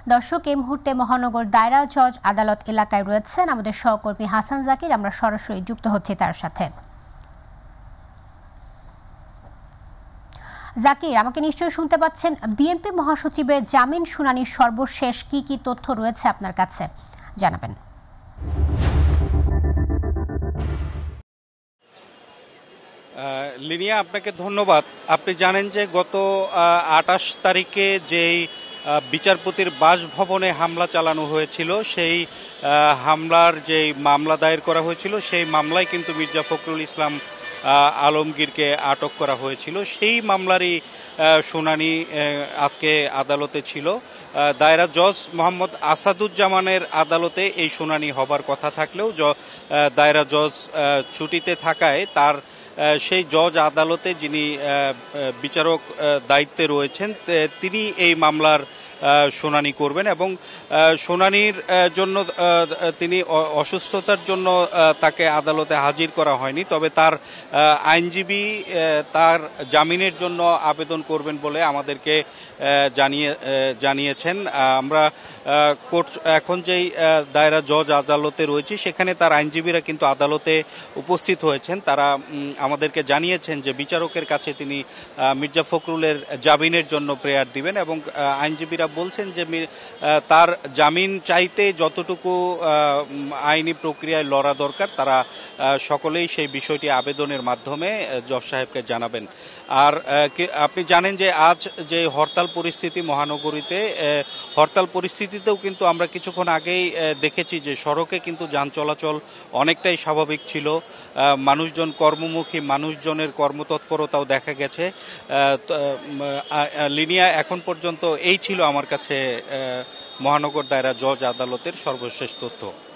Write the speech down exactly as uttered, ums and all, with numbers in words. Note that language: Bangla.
দর্শক, এই মুহূর্তে মহানগর দায়রা জজ আদালত এলাকায় রয়েছেন আমাদের সহকর্মী হাসান জাকির। আমরা সরাসরি যুক্ত হচ্ছি তার সাথে। জাকির, আমাকে নিশ্চয়ই শুনতে পাচ্ছেন। বিএনপি মহাসচিবের জামিন শুনানির সর্বশেষ কি কি তথ্য রয়েছে আপনার কাছে জানাবেন। লিনিয়া, আপনাকে ধন্যবাদ। আপনি জানেন যে গত আটাশ তারিখে যেই বিচারপতির বাসভবনে হামলা চালানো হয়েছিল, সেই হামলার যেই মামলা দায়ের করা হয়েছিল, সেই মামলায় কিন্তু মির্জা ফখরুল ইসলাম আলমগীরকে আটক করা হয়েছিল। সেই মামলারই শুনানি আজকে আদালতে ছিল। দায়রা জজ মোহাম্মদ আসাদুজ্জামানের আদালতে এই শুনানি হবার কথা থাকলেও দায়রা জজ ছুটিতে থাকায় তার সেই জজ আদালতে যিনি বিচারক দায়িত্বে রয়েছেন তিনি এই মামলার শুনানি করবেন এবং শুনানির জন্য তিনি অসুস্থতার জন্য তাকে আদালতে হাজির করা হয়নি। তবে তার আইনজীবী তার জামিনের জন্য আবেদন করবেন বলে আমাদেরকে জানিয়ে জানিয়েছেন। আমরা কোর্ট এখন যেই দায়রা জজ আদালতে রয়েছি সেখানে তার আইনজীবীরা কিন্তু আদালতে উপস্থিত হয়েছেন। তারা আমাদেরকে জানিয়েছেন যে বিচারকের কাছে তিনি মির্জা ফখরুলের জামিনের জন্য প্রেয়ার দিবেন এবং আইনজীবীরা বলছেন যে তার জামিন চাইতে যতটুকু আইনি প্রক্রিয়ায় লড়া দরকার তারা সকলেই সেই বিষয়টি আবেদনের মাধ্যমে জজ সাহেবকে জানাবেন। আর আপনি জানেন যে আজ যে হরতাল পরিস্থিতি মহানগরীতে, হরতাল পরিস্থিতিতেও কিন্তু আমরা কিছুক্ষণ আগেই দেখেছি যে সড়কে কিন্তু যান চলাচল অনেকটাই স্বাভাবিক ছিল। মানুষজন কর্মমুখী, মানুষজনের কর্মতৎপরতাও দেখা গেছে। লিনিয়া, এখন পর্যন্ত এই ছিল আমার কাছে মহানগর দায়রা জজ আদালতের সর্বশেষ তথ্য।